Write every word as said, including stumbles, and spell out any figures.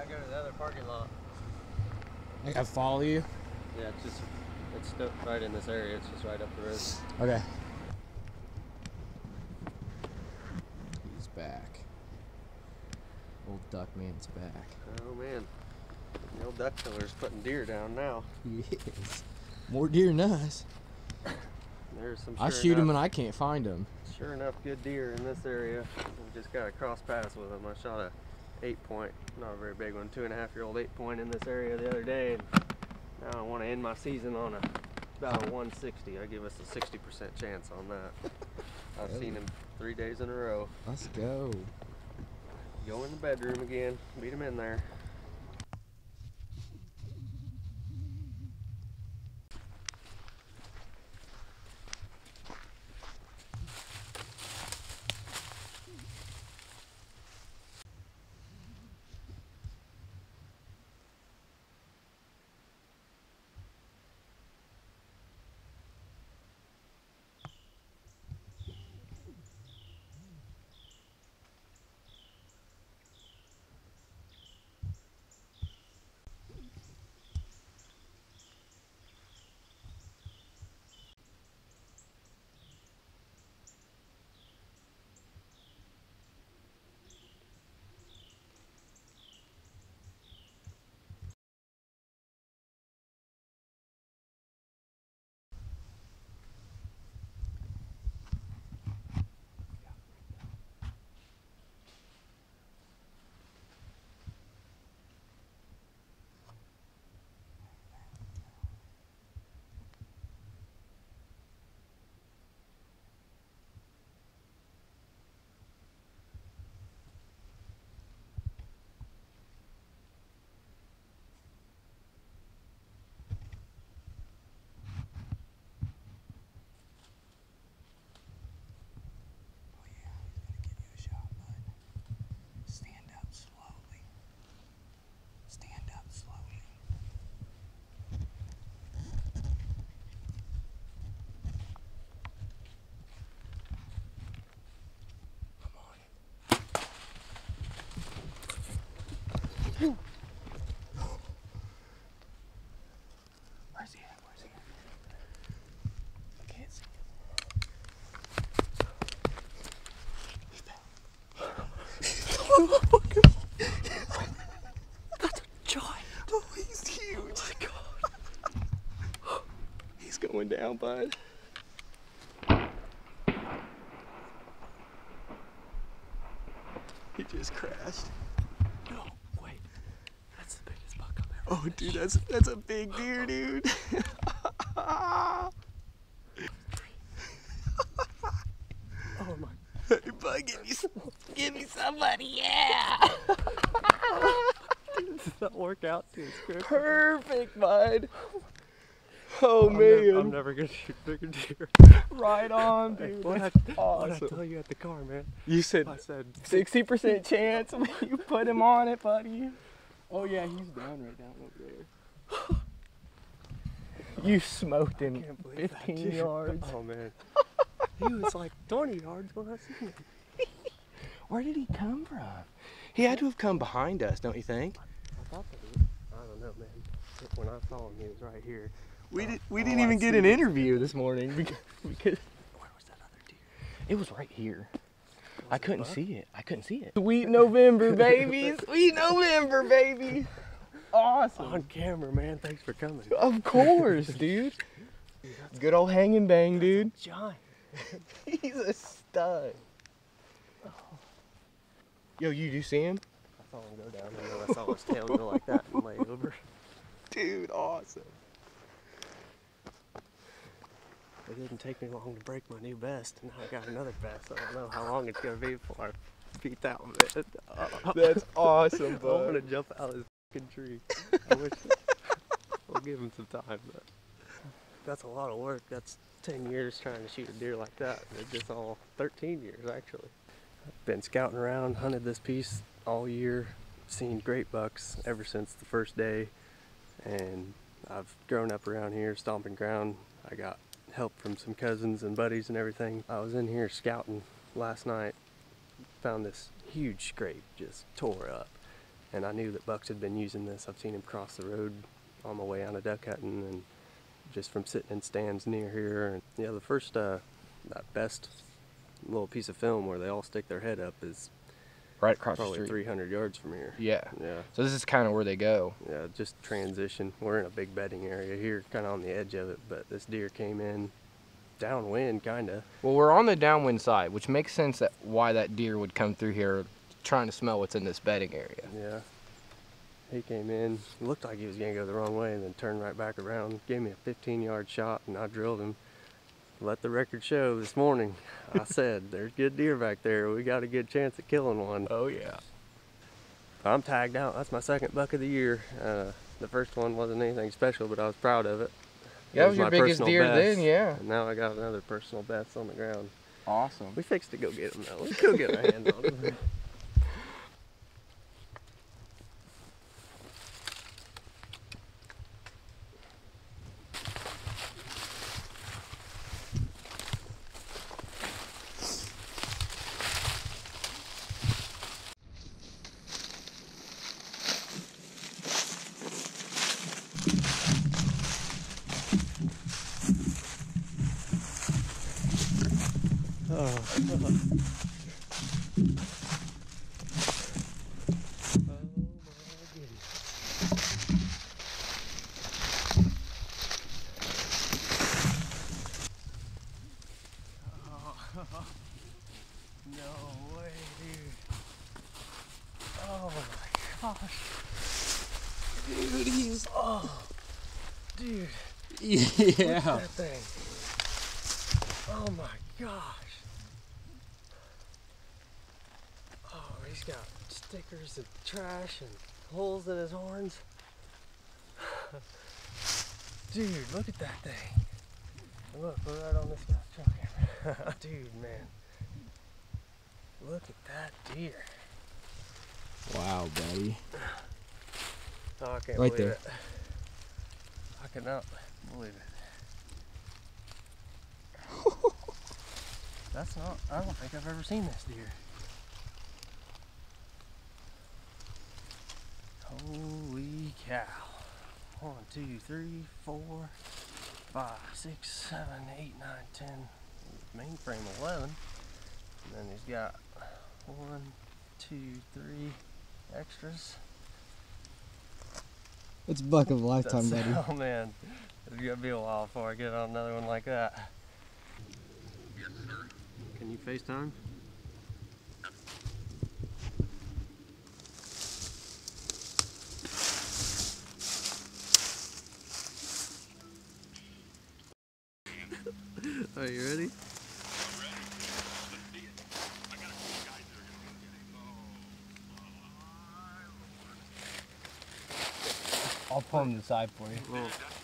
go to the other parking lot. I gotta follow you? Yeah, it's just, it's right in this area. It's just right up the road. Okay. He's back. Old Duckman's back. Oh man. The old duck killer's putting deer down now. He is. More deer than us. There's some. I sure shoot enough, him and I can't find him. Sure enough, good deer in this area. We just got a cross pass with him. I shot a eight point, not a very big one, two and a half year old eight point in this area the other day. And now I want to end my season on a about a one sixty. I give us a sixty percent chance on that. I've seen him three days in a row. Let's go. Go in the bedroom again, beat him in there. Where's he at? Where's he at? I can't see him. That's a giant. Oh, he's huge. Oh my God. He's going down, bud. He just crashed. No, wait. That's the biggest buck I've ever Oh, dude, that's that's a big deer, dude. Oh my. Hey, bud, give me some, give me somebody, yeah. Does that work out to his script? Perfect, bud. Oh I'm man, never, I'm never gonna shoot bigger deer. right on, dude. What That's I, awesome. what I tell you at the car, man? You said I said sixty percent chance when you put him on it, buddy. Oh yeah, he's down right down over there. You smoked him can't believe that, fifteen dude. yards. Oh man. He was like twenty yards when I seen him. Where did he come from? He had to have come behind us, don't you think? I thought that he, I don't know, man. When I saw him, he was right here. We did. We all didn't I even get see an is- interview this morning because, because Where was that other deer? it was right here. I Was it couldn't buck? see it. I couldn't see it. Sweet November, baby. Sweet November, baby. Awesome. On camera, man. Thanks for coming. Of course, dude. Good old hang and bang, dude. Giant. He's a stud. Yo, you do see him? I saw him go down and then I saw his tail go like that and lay over. Dude, awesome. It didn't take me long to break my new vest, and now I got another vest. I don't know how long it's gonna be before I beat that one. Uh, That's awesome, I want bud. to jump out of this fucking tree. I wish we'll give him some time, but that's a lot of work. That's ten years trying to shoot a deer like that. It's just all thirteen years actually. I've been scouting around, hunted this piece all year, seen great bucks ever since the first day, and I've grown up around here, stomping ground. I got help from some cousins and buddies and everything. I was in here scouting last night, found this huge scrape just tore up, And I knew that Bucks had been using this. I've seen him cross the road on my way out of duck hunting, and just from sitting in stands near here. And yeah, the first uh, that best little piece of film where they all stick their head up is Right across the probably street. three hundred yards from here. Yeah. Yeah. So this is kind of where they go. Yeah, just transition. We're in a big bedding area here, kind of on the edge of it, but this deer came in downwind, kind of. Well, we're on the downwind side, which makes sense that why that deer would come through here trying to smell what's in this bedding area. Yeah. He came in, looked like he was going to go the wrong way, and then turned right back around, gave me a fifteen yard shot, and I drilled him. Let the record show this morning, I said, there's good deer back there. We got a good chance at killing one. Oh, yeah. I'm tagged out. That's my second buck of the year. Uh, the first one wasn't anything special, but I was proud of it. Yeah, It that was your my biggest personal deer best, then, yeah. And now I got another personal best on the ground. Awesome. We fixed to go get him though. Let's go get our hands on him. Oh. Oh my goodness. Oh, no way, dude. Oh my gosh. Dude, he's, oh, dude. Yeah. Look at that thing. Oh my gosh. Oh, he's got stickers and trash and holes in his horns. Dude, look at that thing. Look, we're right on this guy's trail camera. Dude, man. Look at that deer. Wow, buddy. Oh, I can't Right believe there. it. I cannot believe it. That's not, I don't think I've ever seen this deer. Holy cow. One, two, three, four, five, six, seven, eight, nine, ten. Mainframe eleven. And then he's got one, two, three extras. It's a buck of a lifetime, That's- buddy. Oh man, it's gonna be a while before I get on another one like that. Can you FaceTime? Are you ready? I'll pull him to the side for you. Well,